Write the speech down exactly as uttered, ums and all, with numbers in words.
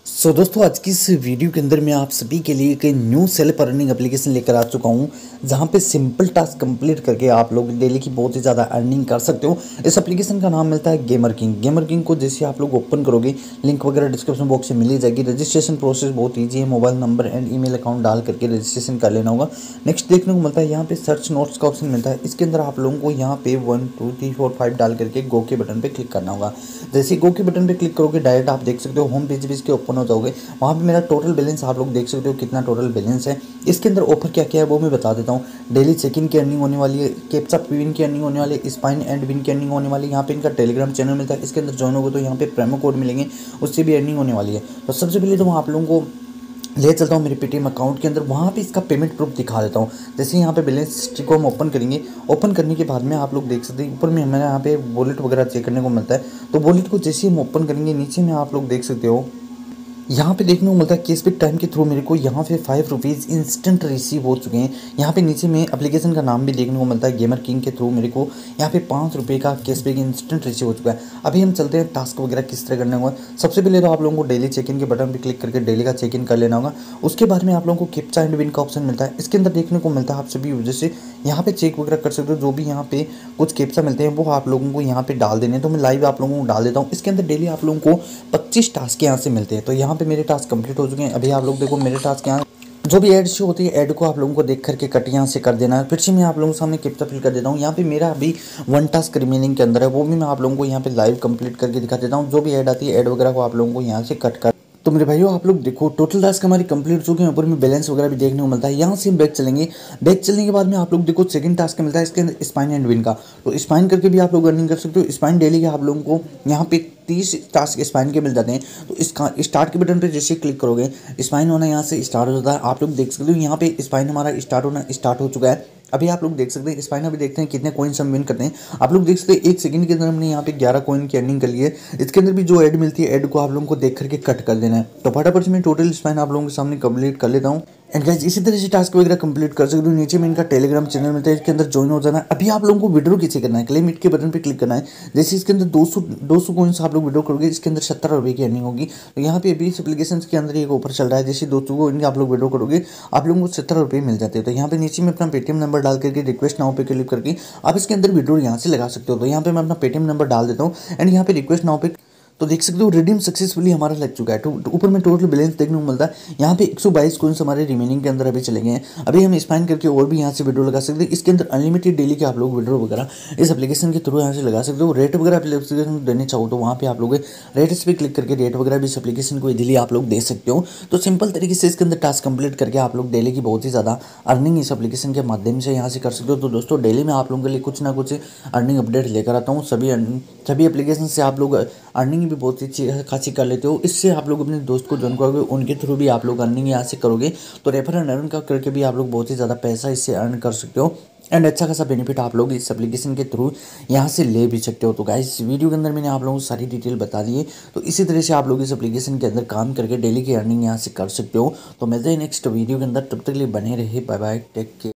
सो so, दोस्तों आज की इस वीडियो के अंदर मैं आप सभी के लिए एक न्यू सेल्फ अर्निंग एप्लीकेशन लेकर आ चुका हूं, जहां पे सिंपल टास्क कंप्लीट करके आप लोग डेली की बहुत ही ज़्यादा अर्निंग कर सकते हो। इस एप्लीकेशन का नाम मिलता है गेमर किंग। गेमर किंग को जैसे आप लोग ओपन करोगे, लिंक वगैरह डिस्क्रिप्शन बॉक्स में मिल ही जाएगी। रजिस्ट्रेशन प्रोसेस बहुत ईजी है, mobile number and email account डाल करके रजिस्ट्रेशन कर लेना होगा। नेक्स्ट देखने को मिलता है यहाँ पे सर्च नोट्स का ऑप्शन मिलता है। इसके अंदर आप लोगों को यहाँ पे one two three four five डाल करके गो के बटन पे क्लिक करना होगा। जैसे गो के बटन पे क्लिक करोगे डायरेक्ट आप देख सकते हो होम पेज भी इसके ओपन हो जाओगे। वहाँ पे मेरा टोटल बैलेंस आप लोग देख सकते हो कितना टोटल बैलेंस है। इसके अंदर ऑफर क्या क्या है वो मैं बता देता हूँ। डेली चेक इन की अर्निंग होने वाली है, कैप्चा विन की अर्निंग होने वाली है, स्पाइन एंड विन की अर्निंग होने वाली है। यहाँ पे इनका टेलीग्राम चैनल मिलता है, इसके अंदर ज्वाइन होगा तो यहाँ पे प्रोमो कोड मिलेंगे, उससे भी अर्निंग होने वाली है। तो सबसे पहले तो आप लोगों को ले चलता हूँ मेरे पेटीएम अकाउंट के अंदर, वहाँ पे इसका पेमेंट प्रूफ दिखा देता हूँ। जैसे यहाँ पे बैलेंस हिस्ट्री को हम ओपन करेंगे, ओपन करने के बाद में आप लोग देख सकते हैं ऊपर में हमें यहाँ पे वॉलेट वगैरह चेक करने को मिलता है। तो वॉलेट को जैसे हम ओपन करेंगे नीचे में आप लोग देख सकते हो यहाँ पे देखने को मिलता है कैशबैक टाइम के थ्रू मेरे को यहाँ पे फाइव रुपीज़ इंस्टेंट रिसीव हो चुके हैं। यहाँ पे नीचे में एप्लीकेशन का नाम भी देखने को मिलता है गेमर किंग के थ्रू मेरे को यहाँ पे पाँच रुपये का कैशबैक इंस्टेंट रिसीव हो चुका है। अभी हम चलते हैं टास्क वगैरह किस तरह करने होगा। सबसे पहले तो आप लोगों को डेली चेक इन के बटन पर क्लिक करके डेली का चेक इन कर लेना होगा। उसके बाद में आप लोगों को कैप्चा एंड विन का ऑप्शन मिलता है। इसके अंदर देखने को मिलता है आप सभी वजह से यहाँ पे चेक वगैरह कर सकते हो। जो भी यहाँ पे कुछ कैप्चा मिलते हैं वो आप लोगों को यहाँ पे डाल देने, तो मैं लाइव आप लोगों को डाल देता हूँ। इसके अंदर डेली आप लोगों को पच्चीस टास्क यहाँ से मिलते हैं। तो यहाँ पे मेरे टास्क कंप्लीट हो चुके हैं। अभी आप लोग देखो मेरे टास्क यहाँ जो भी एड शो होती है, ऐड को आप लोगों को देख करके कट यहाँ से कर देना है। फिर से मैं आप लोगों के सामने कैप्चा फिल कर देता हूँ। यहाँ पे मेरा अभी वन टास्क रिमेनिंग के अंदर है, वो भी मैं आप लोगों को यहाँ पे लाइव कंप्लीट करके दिखा देता हूँ। जो भी ऐड आती है ऐड वगैरह को आप लोगों को यहाँ से कट कर। तो मेरे भाइयों आप लोग देखो टोटल टास्क हमारी कंप्लीट हो चुके हैं। ऊपर में बैलेंस वगैरह भी देखने को मिलता है। यहाँ से हम बैक चलेंगे, बैक चलने के बाद में आप लोग देखो सेकंड टास्क मिलता है इसके अंदर स्पाइन एंड विन का। तो स्पाइन करके भी आप लोग अर्निंग कर सकते हो। स्पाइन डेली के आप लोगों को यहाँ पे तीस टास्क स्पाइन के मिल जाते हैं। तो इसका स्टार्ट के बटन पे जैसे क्लिक करोगे स्पाइन होना यहाँ से स्टार्ट हो जाता है। आप लोग देख सकते हो यहाँ पे स्पाइन हमारा स्टार्ट होना स्टार्ट हो चुका है। अभी आप लोग देख सकते हैं स्पाइन अभी देखते हैं कितने कॉइन्स हम विन करते हैं। आप लोग देख सकते हैं एक सेकंड के अंदर हमने यहाँ पे ग्यारह कॉइन की अर्निंग कर ली है। इसके अंदर भी जो ऐड मिलती है ऐड को आप लोगों को देख करके कट कर देना है। तो फटाफट से मैं टोटल स्पाइन आप लोगों के सामने कंप्लीट कर लेता हूँ। एंड गाइस इसी तरह से टास्क वगैरह कंप्लीट कर सकते हो। नीचे में इनका टेलीग्राम चैनल मिलता है, इसके अंदर ज्वाइन हो जाना है। अभी आप लोगों को विड्रॉ कैसे करना है, क्लेम इट के बटन पे क्लिक करना है। जैसे इसके अंदर दो सौ दो सौ कॉइन्स आप लोग विड्रॉ करोगे, इसके अंदर सत्तर रुपये की अर्निंग होगी। तो यहाँ पे अभी इस एप्लीकेशन के अंदर एक ऑफर चल रहा है, जैसे दो सौ कॉइन आप लोग विड्रॉ करोगे आप लोगों को सत्तर रुपये मिल जाते हैं। तो यहाँ पे नीचे में अपना पेटीएम नंबर डाल करके रिक्वेस्ट नाउ पे क्लिक करके आप इसके अंदर विड्रॉ यहाँ से लगा सकते हो। तो यहाँ पे मैं अपना पेटीएम नंबर डाल देता हूँ एंड यहाँ पे रिक्वेस्ट नाउ पे तो देख सकते हो रिडीम सक्सेसफुली हमारा लग चुका है। तो ऊपर में टोटल बैलेंस देखने को मिलता है। यहाँ पे एक सौ बाईस कॉइन्स हमारे रिमेनिंग के अंदर अभी चले गए हैं। अभी हम स्पाइन करके और भी यहाँ से विड्रॉ लगा सकते हैं। इसके अंदर अनलिमिटेड डेली के आप लोग विड्रॉ वगैरह इस एप्लीकेशन के थ्रू यहाँ से लगा सकते हो। रेट वगैरह एप्लीकेशन देने चाहो तो वहाँ पे आप लोग रेट्स पे क्लिक करके रेट वगैरह भी इस एप्लीकेशन को इजीली आप लोग दे सकते हो। तो सिंपल तरीके से इसके अंदर टास्क कंप्लीट करके आप लोग डेली की बहुत ही ज़्यादा अर्निंग इस एप्लीकेशन के माध्यम से यहाँ से कर सकते हो। तो दोस्तों डेली मैं आप लोगों के लिए कुछ ना कुछ अर्निंग अपडेट लेकर आता हूँ। सभी सभी एप्लीकेशन से आप लोग अर्निंग भी बहुत अच्छी खासी कर लेते हो। इससे आप लोग अपने दोस्त को ज्वाइन करोगे, उनके थ्रू भी आप लोग अर्निंग यहाँ से करोगे। तो रेफर एंड अर्न का करके भी आप लोग बहुत ही ज़्यादा पैसा इससे अर्न कर सकते हो एंड अच्छा खासा बेनिफिट आप लोग इस एप्लीकेशन के थ्रू यहाँ से ले भी सकते हो। तो गाइस वीडियो के अंदर मैंने आप लोगों को सारी डिटेल बता दी है। तो इसी तरह से आप लोग इस एप्लीकेशन के अंदर काम करके डेली की अर्निंग यहाँ से कर सकते हो। तो मिलते हैं नेक्स्ट वीडियो के अंदर, तब तक के लिए बने रहे। Bye bye, take care.